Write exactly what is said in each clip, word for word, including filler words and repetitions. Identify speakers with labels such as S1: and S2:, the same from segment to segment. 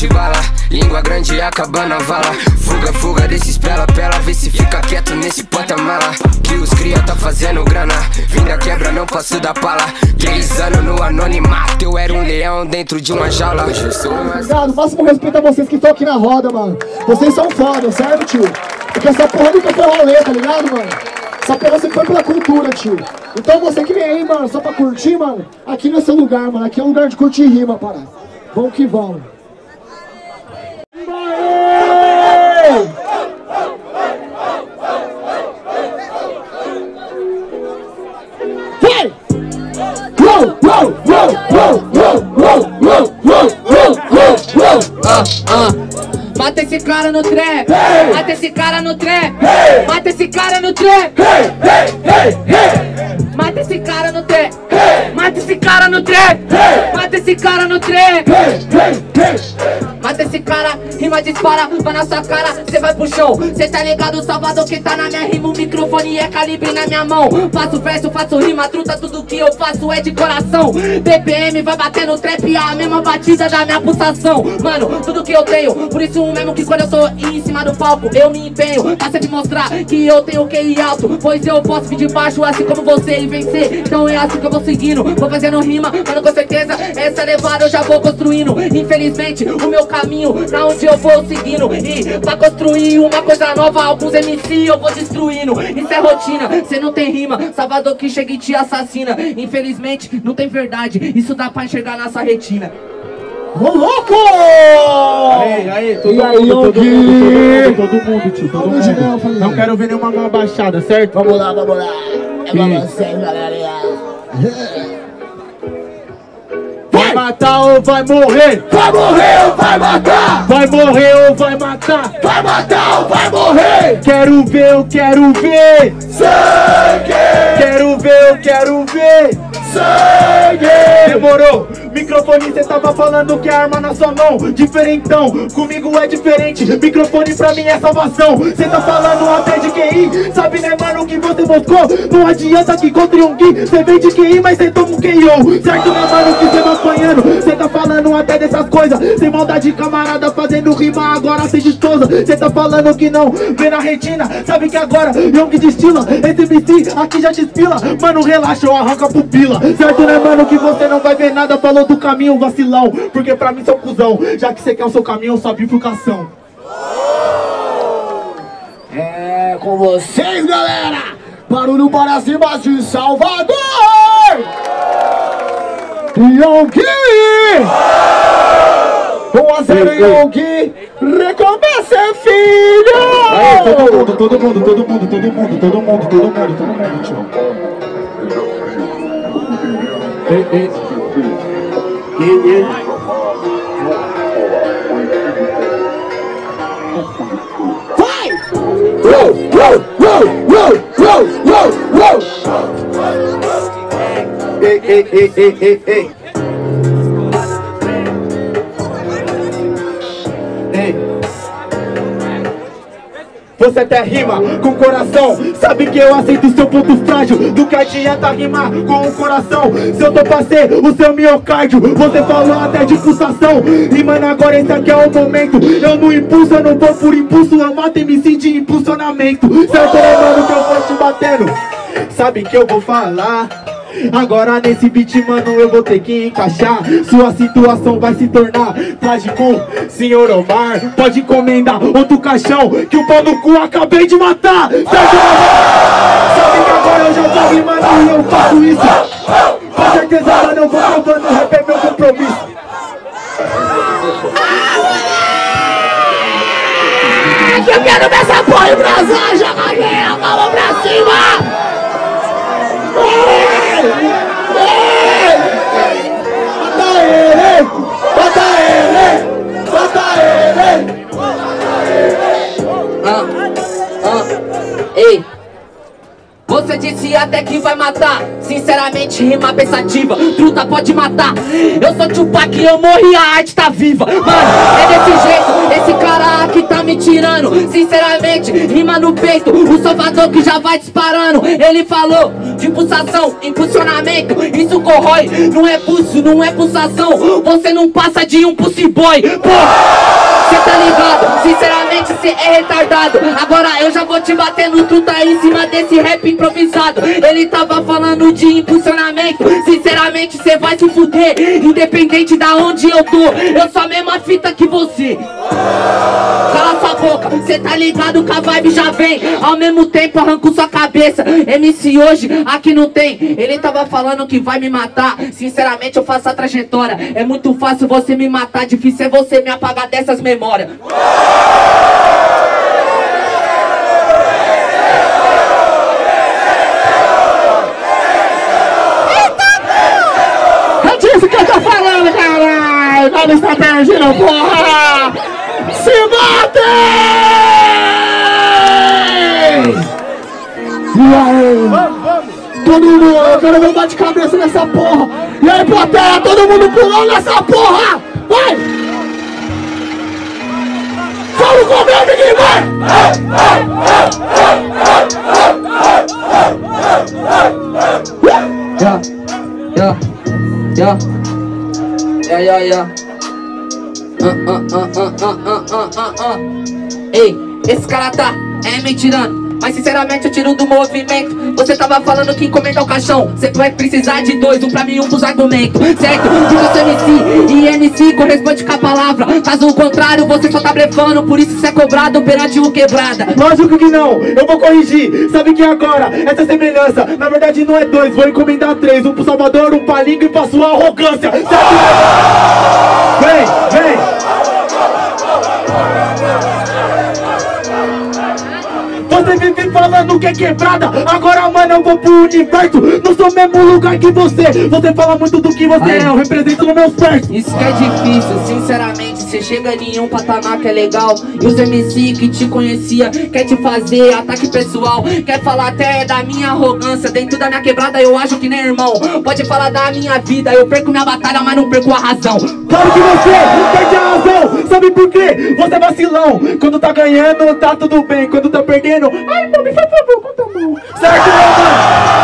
S1: de bala, língua grande acabando a vala. Fuga, fuga desses pela, pela, vê se fica quieto nesse porta-mala. Que os cria tá fazendo grana, vim da quebra, não passo da pala. Três anos no anonimato, eu era um leão dentro de uma jaula. Hoje eu sou mais...
S2: Obrigado, faço com respeito a vocês que estão aqui na roda, mano. Vocês são foda, certo, tio? Porque essa porra nunca foi rolê, tá ligado, mano? Essa porra sempre foi pela cultura, tio. Então você que vem aí, mano, só pra curtir, mano, aqui não é seu lugar, mano. Aqui é um lugar de curtir rima, parada. Vamos que vamos. Vai! Uou, uou, uou, uou, uou, uou, uou, uou, uou, uou.
S3: Ah, ah. Mata esse cara no trap,
S2: Hey!
S3: Mata esse cara no trap,
S2: Hey!
S3: Mata esse cara no trap,
S2: Hey, hey, hey, hey!
S3: Mata esse cara no trap,
S2: Hey!
S3: Mata esse cara no trap,
S2: Hey!
S3: Mata esse cara no trap,
S2: Hey, hey, hey!
S3: Mata esse cara, rima dispara, vai na sua cara, cê vai pro show. Cê tá ligado, Salvador, que tá na minha rima, o microfone é calibre na minha mão. Faço verso, faço rima, truta, tudo que eu faço é de coração. B P M vai bater no trap, a mesma batida da minha pulsação. Mano, tudo que eu tenho, por isso mesmo que quando eu tô em cima do palco, eu me empenho pra sempre mostrar que eu tenho Q I alto. Pois eu posso vir de baixo assim como você e vencer. Então é assim que eu vou seguindo, vou fazendo rima, mano, com certeza essa levada eu já vou construindo. Infelizmente, o meu caminho, na onde eu vou seguindo. E pra construir uma coisa nova, alguns M C eu vou destruindo. Isso é rotina, cê não tem rima, Salvador que chega e te assassina. Infelizmente, não tem verdade, isso dá pra enxergar na sua retina.
S2: Ô louco!
S4: Aí, aí, todo
S2: E aí,
S4: mundo, todo
S2: Yogi?
S4: mundo, todo mundo, todo mundo, tio, todo
S2: Vamos de novo,
S4: mundo.
S2: família.
S4: Não quero ver nenhuma mão abaixada, certo?
S2: Vamos lá, vamos lá. É pra
S4: Sim.
S2: vocês, galera.
S4: Vai matar ou vai morrer?
S2: Vai morrer ou vai matar?
S4: Vai morrer ou vai matar?
S2: Vai matar ou vai morrer?
S4: Quero ver, eu quero ver.
S2: Sangue!
S4: Quero ver, eu quero ver.
S2: Sangue!
S4: Demorou, microfone cê tava falando que é arma na sua mão. Diferentão, comigo é diferente. Microfone pra mim é salvação. Cê tá falando até de Q I. Sabe né mano que você buscou? Não adianta que contra um Gui. Cê vem de Q I mas cê toma um K O. Certo né mano que cê vai apanhando. Cê tá falando até dessas coisas. Sem maldade camarada fazendo rima agora sem destosa. Cê tá falando que não vê na retina. Sabe que agora Young destila. Esse M C aqui já despila. Mano relaxa ou arranca a pupila. Certo né mano que você não vai ver nada. Falou do caminho vacilão. Porque pra mim sou cuzão. Já que você quer o seu caminho só bifurcação.
S2: É com vocês, galera! Barulho para cima de Salvador! Yogi! um a zero Yogi! Recomeça, filho!
S4: Aí, todo mundo, todo mundo, todo mundo, todo mundo, todo mundo, todo mundo, todo mundo, tio. Ei, ei. Ei, ei.
S2: Vai! Uou, uou, uou, uou, uou, uou, uou!
S4: Ei, ei, ei, ei, ei, ei. Ei. Você até rima com o coração. Sabe que eu aceito seu ponto frágil. Do que adianta rimar com o coração se eu tô pra ser o seu miocárdio. Você falou até de pulsação. E mano, agora esse aqui é o momento. Eu não impulso, eu não vou por impulso. Eu mato M C de impulsionamento. Certo, né, mano, que eu vou te batendo. Sabe que eu vou falar. Agora nesse beat, mano, eu vou ter que encaixar. Sua situação vai se tornar trágico, senhor Omar. Pode encomendar outro caixão, que o pau no cu acabei de matar. Certo? Sabe que agora eu já tô rimando e eu faço isso. Com certeza, mano, eu vou provando, o rap é meu compromisso.
S2: Eu quero ver essa porra em Brasília, joga aí, a mão pra cima! Ei! Ei! Bota ele! Bota ele! Bota ele!
S3: Ah, ah, ei. Você disse até que vai matar. Sinceramente, rima pensativa, truta pode matar. Eu sou Tupac e eu morri, a arte tá viva. Mano, é desse jeito, esse cara aqui tá me tirando. Sinceramente, rima no peito, o Salvador que já vai disparando. Ele falou de pulsação, impulsionamento, isso corrói. Não é pulso, não é pulsação. Você não passa de um pussy boy. Pô, cê tá ligado, sinceramente cê é retardado. Agora eu já vou te bater no truta aí em cima desse rap improvisado. Ele tava falando de impulsionamento, sinceramente cê vai se fuder. Independente da onde eu tô, eu sou a mesma fita que você. Cala sua boca, cê tá ligado que a vibe já vem. Ao mesmo tempo arranco sua cabeça. M C hoje aqui não tem. Ele tava falando que vai me matar. Sinceramente eu faço a trajetória. É muito fácil você me matar, difícil é você me apagar dessas memórias.
S2: É disso que eu tô falando, caralho! Não está perdido, porra! Se matem! E aí? Vamos, vamos! Todo mundo, eu quero ver dar de cabeça nessa porra! E aí, plateia, todo mundo pulando nessa porra! Vai! Vamos comer, ninguém vai!
S3: Yeah, yeah, yeah, yeah, yeah, yeah. Uh, uh, uh, uh, uh, uh, uh, uh. Ei, esse cara tá é me tirando. Mas sinceramente eu tiro do movimento. Você tava falando que encomenda o caixão. Você vai precisar de dois, um pra mim e um pros argumentos. Certo? Porque eu sou M C e M C corresponde com a palavra. Caso contrário, você só tá blefando. Por isso você é cobrado perante o quebrada.
S4: Lógico que não, eu vou corrigir. Sabe que agora, essa semelhança na verdade não é dois, vou encomendar três. Um pro Salvador, um pra língua e pra sua arrogância. Certo? Vem, vem. Você vive falando que é quebrada. Agora, mano, eu vou pro universo. Não sou o mesmo lugar que você. Você fala muito do que você é, eu represento no meu verso.
S3: Isso que é difícil, sinceramente. Você chega em um patamar que é legal. E os M C que te conhecia quer te fazer ataque pessoal. Quer falar até da minha arrogância. Dentro da minha quebrada eu acho que nem irmão. Pode falar da minha vida, eu perco minha batalha, mas não perco a razão.
S4: Claro que você perde a razão. Sabe por quê? Você é vacilão. Quando tá ganhando, tá tudo bem. Quando tá perdendo, ai, mano, por favor, conta a mão. Certo, meu mano?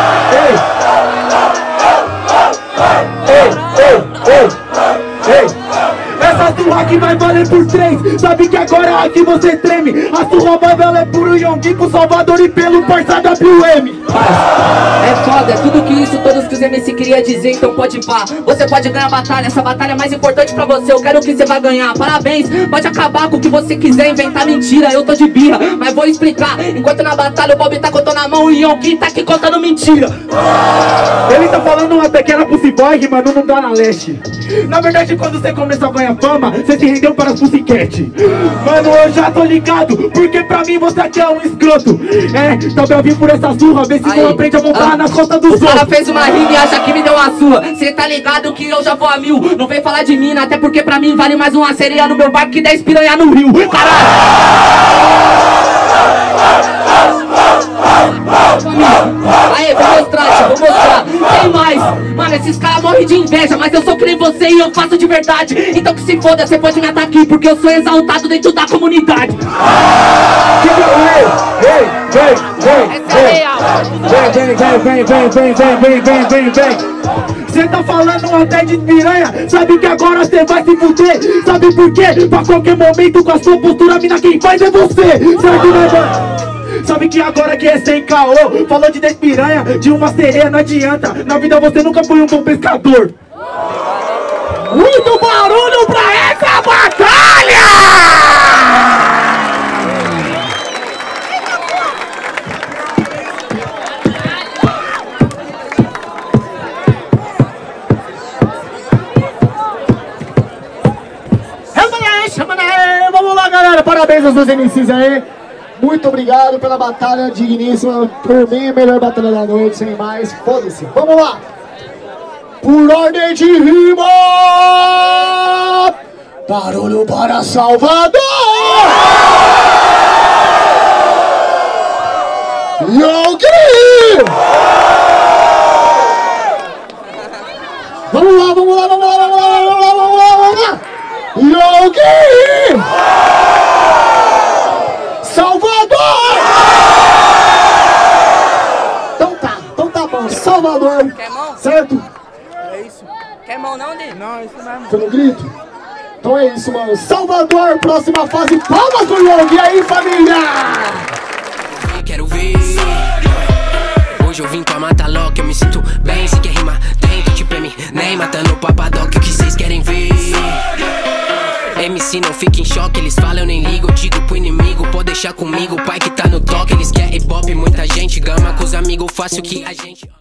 S4: Ei! Ei, ei, ei, ei! Essa surra aqui vai valer por três. Sabe que agora aqui você treme. A surra vai valer por Yongui, pro Salvador e pelo parça W M.
S3: É foda, é tudo que isso, todos que os M C queria dizer, então pode pá. Você pode ganhar a batalha, essa batalha é mais importante pra você. Eu quero que você vai ganhar, parabéns. Pode acabar com o que você quiser, inventar mentira. Eu tô de birra, mas vou explicar. Enquanto na batalha o Bob tá contando a mão e o Yongui tá aqui contando mentira.
S4: Ele tá falando até que era Pussy Boy, mano, não dá na leste. Na verdade, quando você começou a ganhar fama, você se rendeu para as Pussycat. Mano, eu já tô ligado, porque pra mim você aqui é um escroto. É, também eu vim por essa surra, vê se não aprende a montar ah, nas costas dos outros. O cara fez uma rima e acha que me deu uma surra. Cê tá ligado que eu já vou a mil. Não vem falar de mina, até porque pra mim vale mais uma sereia no meu barco que dez piranha no rio. Caralho! Aê, vou mostrar, tio, vou mostrar. Tem mais. Mano, esses caras morrem de inveja, mas eu sou que nem você e eu faço de verdade. Então que se foda, você pode me atacar aqui, porque eu sou exaltado dentro da comunidade. Vem, vem, vem, vem, vem, vem, vem, vem, vem, vem, vem, vem. Cê tá falando até de piranha, sabe que agora cê vai se fuder. Sabe por quê? Pra qualquer momento com a sua postura, mina, quem faz é você. Certo, né, mano? Sabe que agora que é sem caô. Falou de dez piranha, de uma sereia, não adianta. Na vida você nunca foi um bom pescador. Muito barulho pra essa batalha!
S2: Vamos lá, galera, parabéns aos dois M Cs aí. Muito obrigado pela batalha digníssima. Por mim, a melhor batalha da noite, sem mais. Foda-se. Vamos lá. Por ordem de rima. Barulho para Salvador. Yongui. Yogi! Salvador! Então tá, então tá bom. Salvador.
S3: Quer mão?
S2: Certo?
S4: É isso.
S3: Quer mão não, Dê?
S4: Não, é isso mesmo.
S2: Foi no grito? Então é isso, mano. Salvador, próxima fase. Palmas pro Yogi. E aí, família?
S1: Quero ver. Hoje eu vim pra matar logo, eu me sinto bem. Se quer rimar, tenta te pra mim. Nem matando o papadoc, o que vocês querem ver? M C não fica em choque, eles falam, eu nem ligo. Eu digo pro inimigo, pode deixar comigo. O pai que tá no toque, eles querem hip hop, muita gente gama com os amigos, faço o que a gente.